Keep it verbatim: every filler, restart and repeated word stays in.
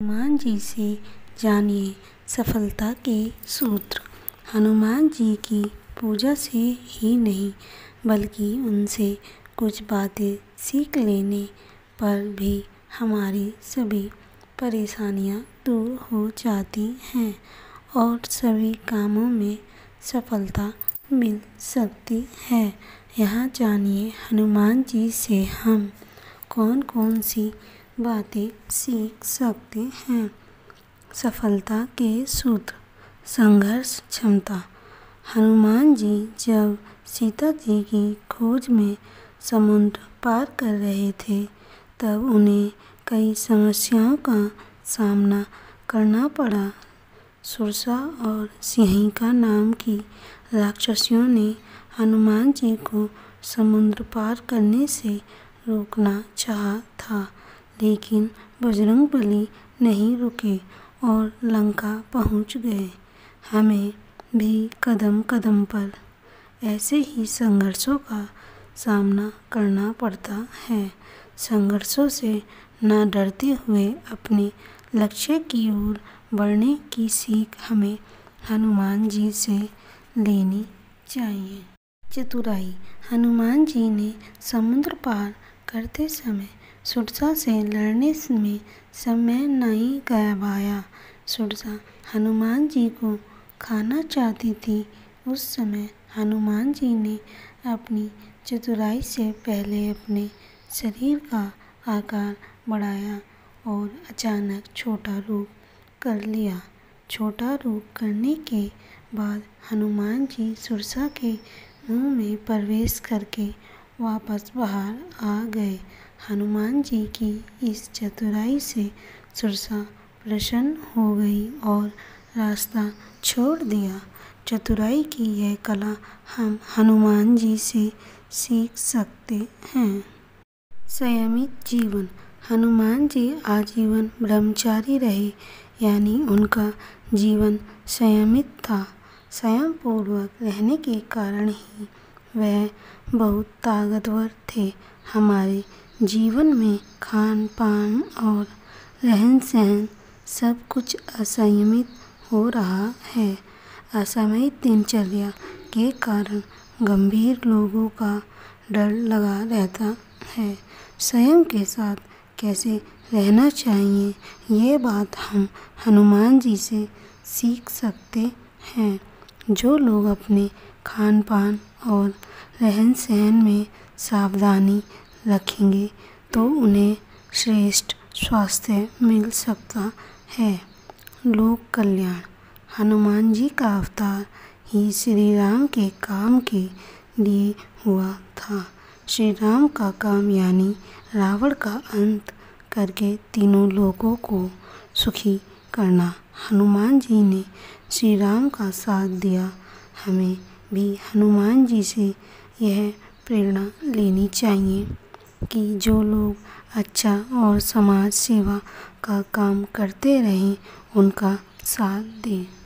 हनुमान जी से जानिए सफलता के सूत्र। हनुमान जी की पूजा से ही नहीं बल्कि उनसे कुछ बातें सीख लेने पर भी हमारी सभी परेशानियां दूर हो जाती हैं और सभी कामों में सफलता मिल सकती है। यहाँ जानिए हनुमान जी से हम कौन कौन सी बातें सीख सकते हैं। सफलता के सूत्र। संघर्ष क्षमता। हनुमान जी जब सीता जी की खोज में समुद्र पार कर रहे थे तब उन्हें कई समस्याओं का सामना करना पड़ा। सुरसा और सिंहिका नाम की राक्षसियों ने हनुमान जी को समुद्र पार करने से रोकना चाहा था, लेकिन बजरंगबली नहीं रुके और लंका पहुंच गए। हमें भी कदम कदम पर ऐसे ही संघर्षों का सामना करना पड़ता है। संघर्षों से न डरते हुए अपने लक्ष्य की ओर बढ़ने की सीख हमें हनुमान जी से लेनी चाहिए। चतुराई। हनुमान जी ने समुद्र पार करते समय सुरसा से लड़ने में समय नहीं गंवाया। सुरसा हनुमान जी को खाना चाहती थी। उस समय हनुमान जी ने अपनी चतुराई से पहले अपने शरीर का आकार बढ़ाया और अचानक छोटा रूप कर लिया। छोटा रूप करने के बाद हनुमान जी सुरसा के मुंह में प्रवेश करके वापस बाहर आ गए। हनुमान जी की इस चतुराई से सुरसा प्रसन्न हो गई और रास्ता छोड़ दिया। चतुराई की यह कला हम हनुमान जी से सीख सकते हैं। संयमित जीवन। हनुमान जी आजीवन ब्रह्मचारी रहे, यानी उनका जीवन संयमित था। संयम पूर्वक रहने के कारण ही वह बहुत ताकतवर थे। हमारे जीवन में खान पान और रहन सहन सब कुछ असंयमित हो रहा है। असमयित दिनचर्या के कारण गंभीर रोगों का डर लगा रहता है। संयम के साथ कैसे रहना चाहिए, ये बात हम हनुमान जी से सीख सकते हैं। जो लोग अपने खान पान और रहन सहन में सावधानी रखेंगे तो उन्हें श्रेष्ठ स्वास्थ्य मिल सकता है। लोक कल्याण। हनुमान जी का अवतार ही श्री राम के काम के लिए हुआ था। श्री राम का काम यानी रावण का अंत करके तीनों लोगों को सुखी करना। हनुमान जी ने श्री राम का साथ दिया। हमें भी हनुमान जी से यह प्रेरणा लेनी चाहिए कि जो लोग अच्छा और समाज सेवा का काम करते रहें, उनका साथ दें।